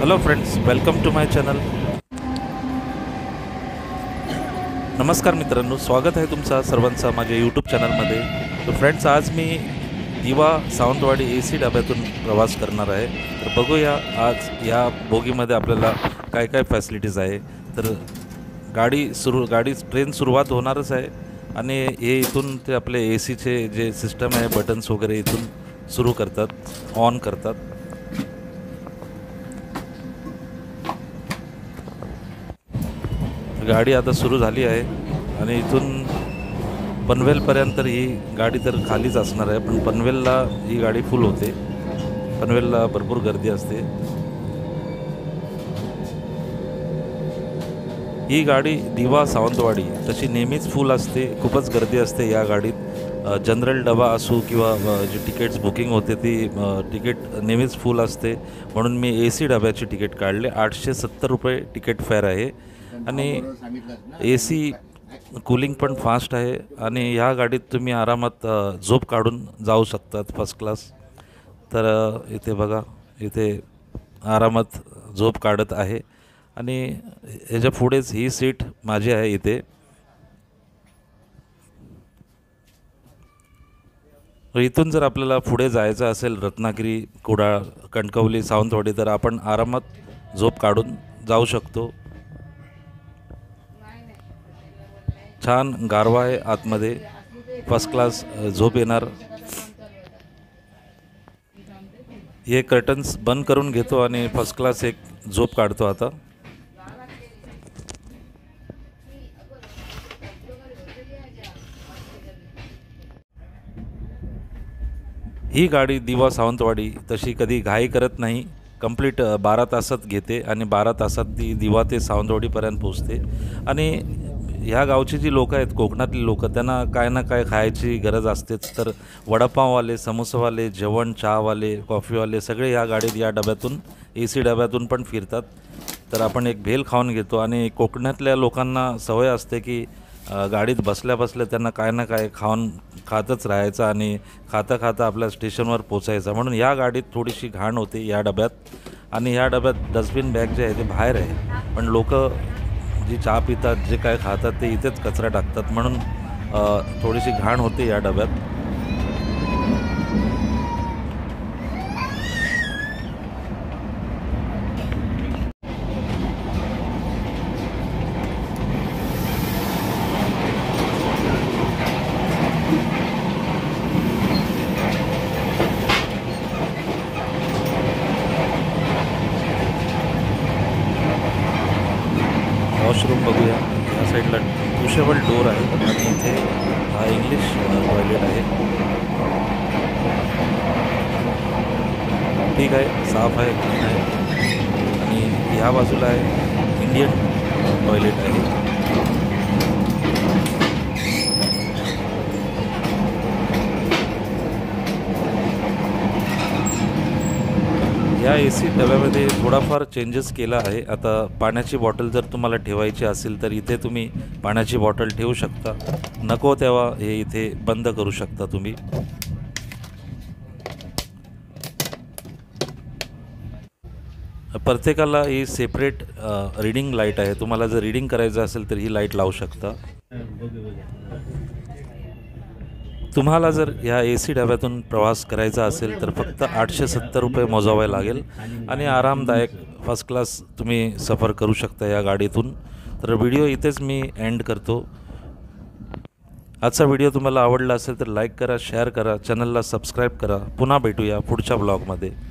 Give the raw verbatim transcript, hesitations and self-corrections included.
Hello friends, welcome to my channel. नमस्कार मित्रांनो, स्वागत आहे तुमचा सर्वांचा माझ्या यूट्यूब चॅनलमध्ये. तर फ्रेंड्स, आज मी दिवा सावंतवाडी ए सी डब्यातून प्रवास करणार आहे. तर बघूया आज या बोगीमध्ये आपल्याला काय काय फॅसिलिटीज आहे. तर गाडी सुरू गाडी ट्रेन सुरुवात होणारच आहे आणि हे इथून ते आपले ए सीचे जे सिस्टम आहे, बटन्स वगैरे इथून सुरू करतात, ऑन करतात. गाडी आता सुरू झाली आहे आणि इथून पनवेलपर्यंत ही गाडी तर खालीच असणार आहे, पण पनवेलला ही गाडी फुल होते. पनवेलला भरपूर गर्दी असते. ही गाडी दिवा सावंतवाडी तशी नेहमीच फुल असते, खूपच गर्दी असते या गाडीत. जनरल डबा असो किंवा जी तिकीट्स बुकिंग होते ती तिकीट नेहमीच फुल असते. म्हणून मी ए सी डब्याची तिकीट काढले. आठशे सत्तर रुपये तिकीट फेअर आहे आणि ए सी कूलिंग पण फास्ट आहे आणि ह्या गाडीत तुम्ही आरामात झोप काढून जाऊ शकतात, फर्स्ट क्लास. तर इथे बघा, इथे आरामात झोप काढत आहे आणि ह्याच्या पुढेच ही सीट माझी आहे. इथे इथून जर आपल्याला पुढे जायचं असेल, रत्नागिरी, कुडाळ, कणकवली, सावंतवाडी, तर आपण आरामात झोप काढून जाऊ शकतो. छान गारवा आहे आतमध्ये, फर्स्ट क्लास झोप येणार. हे कर्टन्स बंद करून घेतो आणि फर्स्ट क्लास एक झोप काढतो. आता ही गाडी दिवा सावंतवाडी तशी कधी घाई करत नाही. कंप्लीट बारा तासात घेते आणि बारा तासात ती दिवा ते सावंतवाडीपर्यंत पोचते. आणि ह्या गावची जी लोकं आहेत, कोकणातली लोकं, त्यांना काय ना काय खायची गरज असतेच. तर वडापाववाले, समोसावाले, जेवण, चहावाले, कॉफीवाले सगळे या गाडीत, या डब्यातून, ए सी डब्यातून पण फिरतात. तर आपण एक भेल खाऊन घेतो. आणि कोकणातल्या लोकांना सवय असते की गाडीत बसल्या बसल्या त्यांना काय ना काय खाऊन खातच राहायचं आणि खाता खाता आपल्या स्टेशनवर पोचायचं. म्हणून या गाडीत थोडीशी घाण होते या डब्यात. आणि ह्या डब्यात डस्टबिन बॅग जे आहे ते बाहेर आहे, पण लोक जी चहा पितात, जे काय खातात ते इथेच कचरा टाकतात. म्हणून थोडीशी घाण होते या डब्यात. वॉशरूम बघूया. या साईडला पुशेबल डोर आहे आणि इथे हा इंग्लिश टॉयलेट आहे. ठीक आहे, साफ आहे, क्लीन आहे. आणि ह्या बाजूला आहे इंडियन टॉयलेट आहे. या ए सी डब्यामध्ये थोडाफार चेंजेस केला आहे. आता पाण्याची बॉटल जर तुम्हाला ठेवायची असेल तर इथे तुम्ही पाण्याची बॉटल ठेवू शकता. नको तेव्हा हे इथे बंद करू शकता तुम्ही. प्रत्येकाला ही सेपरेट रीडिंग लाईट आहे. तुम्हाला जर रीडिंग करायचं असेल तर ही लाईट लावू शकता. तुम्हाला जर ह्या ए सी डब्यातून प्रवास करायचा असेल तर फक्त आठशे सत्तर रुपये मोजावे लागेल आणि आरामदायक फर्स्ट क्लास तुम्ही सफर करू शकता या गाडीतून. तर व्हिडिओ इथेच मी एंड करतो. आजचा व्हिडिओ तुम्हाला आवडला असेल तर लाईक करा, शेअर करा, चॅनलला सबस्क्राईब करा. पुन्हा भेटूया पुढच्या ब्लॉगमध्ये.